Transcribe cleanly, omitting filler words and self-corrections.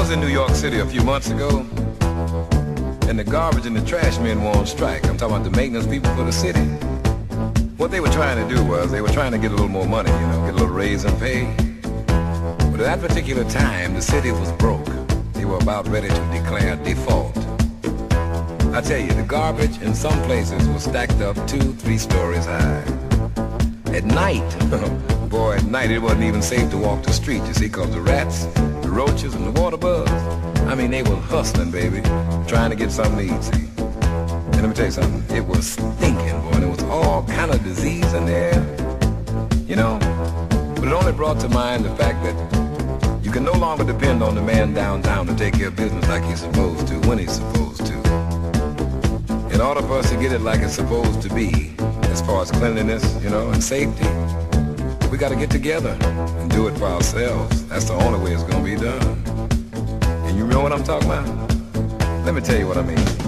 was in New York City a few months ago, and the garbage and the trash men were on strike. I'm talking about the maintenance people for the city. What they were trying to do was they were trying to get a little more money, you know, get a little raise in pay. But at that particular time, the city was broke. They were about ready to declare default. I tell you, the garbage in some places was stacked up 2-3 stories high. At night, boy, at night it wasn't even safe to walk the street, you see, because the rats, the roaches, and the water bugs, I mean, they were hustling, baby, trying to get something to eat, see. And let me tell you something, it was stinking, boy, and there was all kind of disease in there, you know. But it only brought to mind the fact that you can no longer depend on the man downtown to take care of business like he's supposed to, when he's supposed to. In order for us to get it like it's supposed to be, as far as cleanliness, you know, and safety, we got to get together and do it for ourselves. That's the only way it's going to be done. And you know what I'm talking about? Let me tell you what I mean.